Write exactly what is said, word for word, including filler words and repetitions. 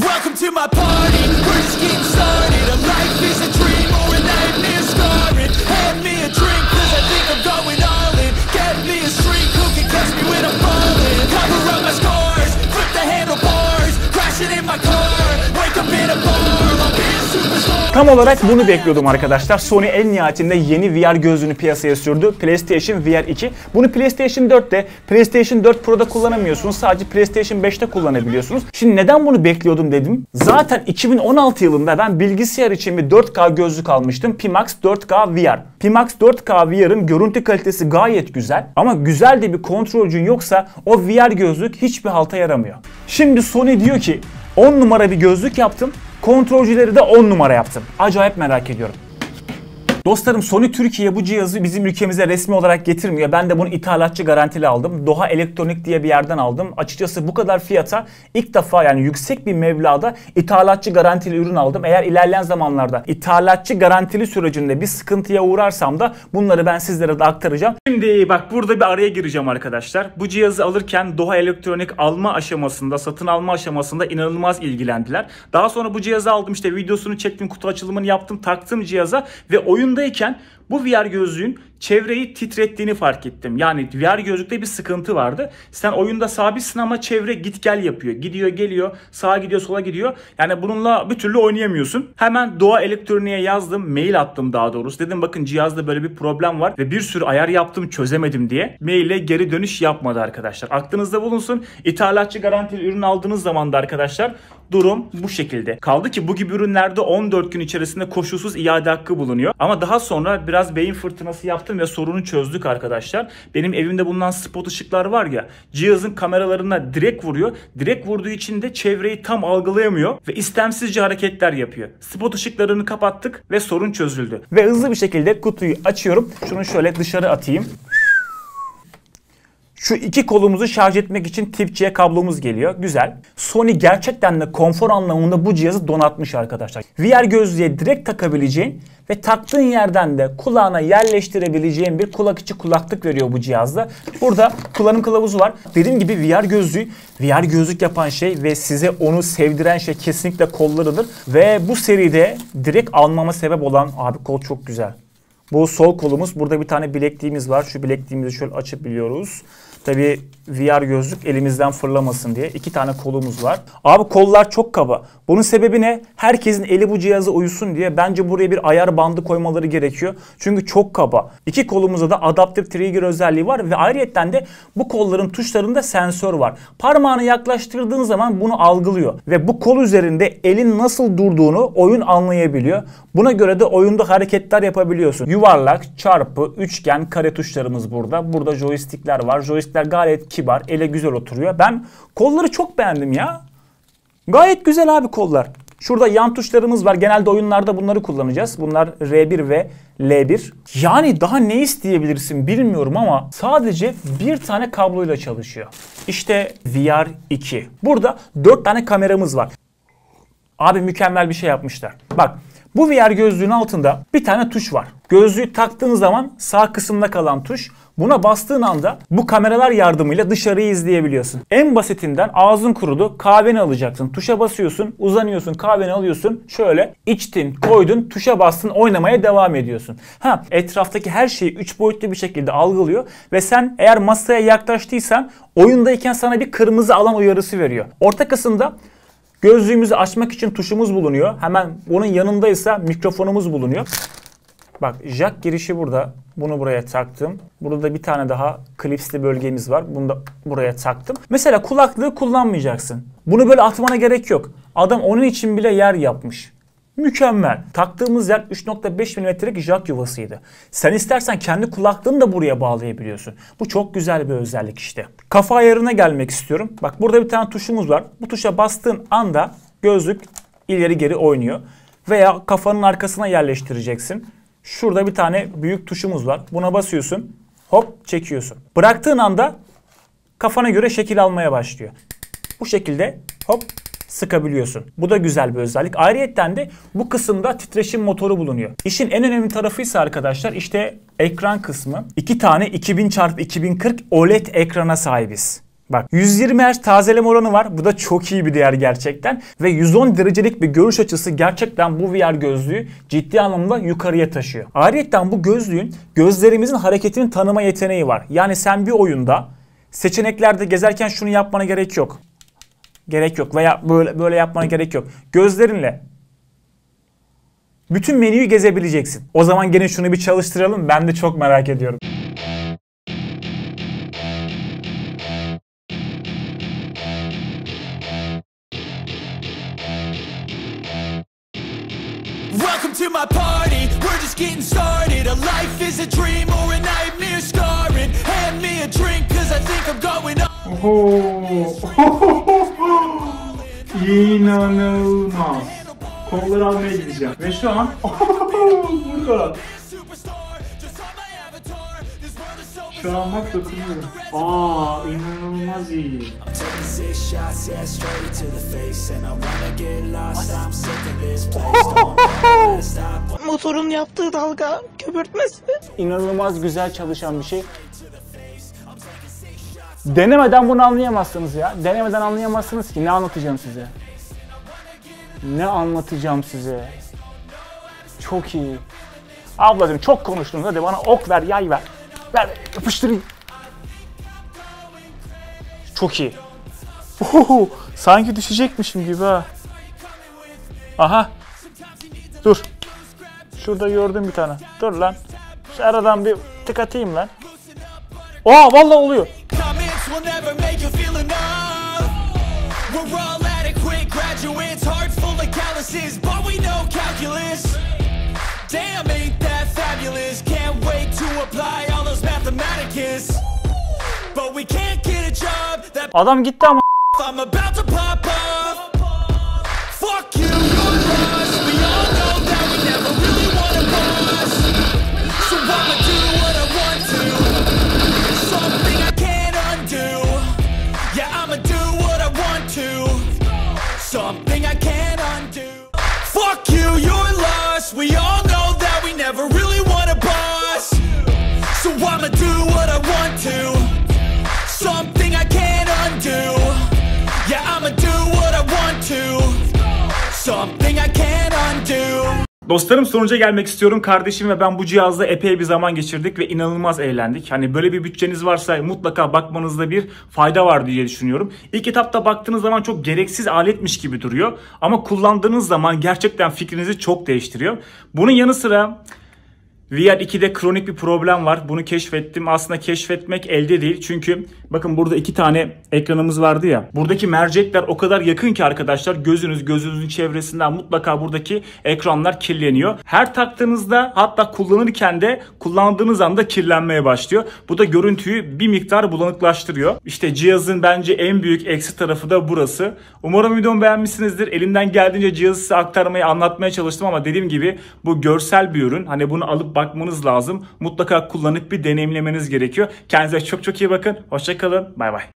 Welcome to my party, we're just getting started. A life is a dream or a nightmare scarring. Hand me a drink cause I think I'm going all in. Get me a shrink who can catch me when I'm falling. Cover up my scars, flip the handlebars. Crashing in my car, wake up in a bar. I'll be a superstar. Tam olarak bunu bekliyordum arkadaşlar. Sony en nihayetinde yeni V R gözlüğünü piyasaya sürdü. PlayStation V R iki. Bunu PlayStation dörtte, PlayStation dört Pro'da kullanamıyorsunuz. Sadece PlayStation beşte kullanabiliyorsunuz. Şimdi neden bunu bekliyordum dedim. Zaten iki bin on altı yılında ben bilgisayar için bir dört K gözlük almıştım. Pimax dört K V R. Pimax dört K V R'ın görüntü kalitesi gayet güzel. Ama güzel de bir kontrolcün yoksa o V R gözlük hiçbir halta yaramıyor. Şimdi Sony diyor ki on numara bir gözlük yaptım. Kontrolcüleri de on numara yaptım. Acayip merak ediyorum. Dostlarım, Sony Türkiye bu cihazı bizim ülkemize resmi olarak getirmiyor. Ben de bunu ithalatçı garantili aldım. Doha Elektronik diye bir yerden aldım. Açıkçası bu kadar fiyata ilk defa, yani yüksek bir meblağda ithalatçı garantili ürün aldım. Eğer ilerleyen zamanlarda ithalatçı garantili sürecinde bir sıkıntıya uğrarsam da bunları ben sizlere de aktaracağım. Şimdi bak, burada bir araya gireceğim arkadaşlar. Bu cihazı alırken Doha Elektronik alma aşamasında, satın alma aşamasında inanılmaz ilgilendiler. Daha sonra bu cihazı aldım, işte videosunu çektim, kutu açılımını yaptım, taktım cihaza ve oyun dayken bu V R gözlüğün çevreyi titrettiğini fark ettim. Yani V R gözlükte bir sıkıntı vardı. Sen oyunda sabitsin ama çevre git gel yapıyor. Gidiyor geliyor, sağa gidiyor sola gidiyor. Yani bununla bir türlü oynayamıyorsun. Hemen Doha Elektronik'e yazdım, mail attım daha doğrusu. Dedim bakın, cihazda böyle bir problem var ve bir sürü ayar yaptım, çözemedim diye. Maille geri dönüş yapmadı arkadaşlar. Aklınızda bulunsun. İthalatçı garantili ürün aldığınız zaman da arkadaşlar durum bu şekilde. Kaldı ki bu gibi ürünlerde on dört gün içerisinde koşulsuz iade hakkı bulunuyor. Ama daha sonra biraz beyin fırtınası yaptım ve sorunu çözdük arkadaşlar. Benim evimde bulunan spot ışıklar var ya, cihazın kameralarına direkt vuruyor. Direkt vurduğu için de çevreyi tam algılayamıyor ve istemsizce hareketler yapıyor. Spot ışıklarını kapattık ve sorun çözüldü. Ve hızlı bir şekilde kutuyu açıyorum. Şunu şöyle dışarı atayım. Şu iki kolumuzu şarj etmek için Tip C kablomuz geliyor. Güzel. Sony gerçekten de konfor anlamında bu cihazı donatmış arkadaşlar. V R gözlüğe direkt takabileceğin ve taktığın yerden de kulağına yerleştirebileceğin bir kulak içi kulaklık veriyor bu cihazda. Burada kullanım kılavuzu var. Dediğim gibi V R gözlüğü, V R gözlük yapan şey ve size onu sevdiren şey kesinlikle kollarıdır. Ve bu seride direkt almama sebep olan, abi kol çok güzel. Bu sol kolumuz. Burada bir tane bilekliğimiz var. Şu bilekliğimizi şöyle açabiliyoruz. Tabii V R gözlük elimizden fırlamasın diye iki tane kolumuz var. Abi kollar çok kaba. Bunun sebebi ne? Herkesin eli bu cihaza uyusun diye bence buraya bir ayar bandı koymaları gerekiyor. Çünkü çok kaba. İki kolumuzda da Adaptive Trigger özelliği var ve ayrıyeten de bu kolların tuşlarında sensör var. Parmağını yaklaştırdığın zaman bunu algılıyor ve bu kol üzerinde elin nasıl durduğunu oyun anlayabiliyor. Buna göre de oyunda hareketler yapabiliyorsun. Yuvarlak, çarpı, üçgen, kare tuşlarımız burada. Burada joystickler var. Joystickler gayet kibar, ele güzel oturuyor. Ben kolları çok beğendim ya. Gayet güzel abi kollar. Şurada yan tuşlarımız var. Genelde oyunlarda bunları kullanacağız. Bunlar R bir ve L bir. Yani daha ne isteyebilirsin bilmiyorum ama sadece bir tane kabloyla çalışıyor. İşte V R iki. Burada dört tane kameramız var. Abi mükemmel bir şey yapmışlar. Bak, bu V R gözlüğün altında bir tane tuş var. Gözlüğü taktığın zaman sağ kısımda kalan tuş. Buna bastığın anda bu kameralar yardımıyla dışarıyı izleyebiliyorsun. En basitinden ağzın kurudu, kahveni alacaksın. Tuşa basıyorsun, uzanıyorsun, kahveni alıyorsun. Şöyle içtin, koydun, tuşa bastın, oynamaya devam ediyorsun. Ha, etraftaki her şeyi üç boyutlu bir şekilde algılıyor ve sen eğer masaya yaklaştıysan oyundayken sana bir kırmızı alan uyarısı veriyor. Orta kısımda gözlüğümüzü açmak için tuşumuz bulunuyor. Hemen onun yanındaysa mikrofonumuz bulunuyor. Bak, jack girişi burada. Bunu buraya taktım. Burada da bir tane daha klipsli bölgemiz var. Bunu da buraya taktım. Mesela kulaklığı kullanmayacaksın. Bunu böyle atmana gerek yok. Adam onun için bile yer yapmış. Mükemmel. Taktığımız yer üç nokta beş milimetrelik jack yuvasıydı. Sen istersen kendi kulaklığını da buraya bağlayabiliyorsun. Bu çok güzel bir özellik işte. Kafa ayarına gelmek istiyorum. Bak, burada bir tane tuşumuz var. Bu tuşa bastığın anda gözlük ileri geri oynuyor. Veya kafanın arkasına yerleştireceksin. Şurada bir tane büyük tuşumuz var. Buna basıyorsun. Hop, çekiyorsun. Bıraktığın anda kafana göre şekil almaya başlıyor. Bu şekilde hop sıkabiliyorsun. Bu da güzel bir özellik. Ayrıyeten de bu kısımda titreşim motoru bulunuyor. İşin en önemli tarafı ise arkadaşlar işte ekran kısmı. İki tane iki bin çarpı iki bin kırk O L E D ekrana sahibiz. Bak yüz yirmi hertz tazeleme oranı var. Bu da çok iyi bir değer gerçekten. Ve yüz on derecelik bir görüş açısı gerçekten bu V R gözlüğü ciddi anlamda yukarıya taşıyor. Ayrıca bu gözlüğün gözlerimizin hareketini tanıma yeteneği var. Yani sen bir oyunda seçeneklerde gezerken şunu yapmana gerek yok. Gerek yok veya böyle böyle yapmana gerek yok. Gözlerinle bütün menüyü gezebileceksin. O zaman gene şunu bir çalıştıralım. Ben de çok merak ediyorum. Welcome to my party, we're just getting started. A life is a dream or a nightmare scarring. Hand me a drink cause I think I'm going on. Oho. İnanılmaz. Kolları almaya gideceğim. Ve şu an burada. Şu an bak dokunuyorum. Aa, inanılmaz iyi. Motorun yaptığı dalga köpürtmesi. İnanılmaz güzel çalışan bir şey. Denemeden bunu anlayamazsınız ya. Denemeden anlayamazsınız ki. Ne anlatacağım size? Ne anlatacağım size? Çok iyi. Ablacığım çok konuştunuz. Hadi bana ok ver, yay ver. Ver, yapıştırayım. Çok iyi. Oho, sanki düşecekmişim gibi ha. Aha. Dur. Şurada gördüm bir tane. Dur lan. Şu aradan bir tık atayım lan. Oha vallahi oluyor. Adam gitti ama. Something I can't undo. Fuck you, you're lost. We all know that we never really want a boss. So I'ma do what I want to. Something I can't undo. Yeah, I'ma do what I want to. Something I can't undo. Dostlarım sonuca gelmek istiyorum. Kardeşim ve ben bu cihazla epey bir zaman geçirdik ve inanılmaz eğlendik. Hani böyle bir bütçeniz varsa mutlaka bakmanızda bir fayda var diye düşünüyorum. İlk etapta baktığınız zaman çok gereksiz aletmiş gibi duruyor. Ama kullandığınız zaman gerçekten fikrinizi çok değiştiriyor. Bunun yanı sıra V R ikide kronik bir problem var. Bunu keşfettim. Aslında keşfetmek elde değil. Çünkü bakın burada iki tane ekranımız vardı ya. Buradaki mercekler o kadar yakın ki arkadaşlar gözünüz gözünüzün çevresinden mutlaka buradaki ekranlar kirleniyor. Her taktığınızda hatta kullanırken de kullandığınız anda kirlenmeye başlıyor. Bu da görüntüyü bir miktar bulanıklaştırıyor. İşte cihazın bence en büyük eksi tarafı da burası. Umarım videomu beğenmişsinizdir. Elimden geldiğince cihazı size aktarmaya, anlatmaya çalıştım ama dediğim gibi bu görsel bir ürün. Hani bunu alıp bakmanız lazım. Mutlaka kullanıp bir deneyimlemeniz gerekiyor. Kendinize çok çok iyi bakın. Hoşça kalın. Bay bay.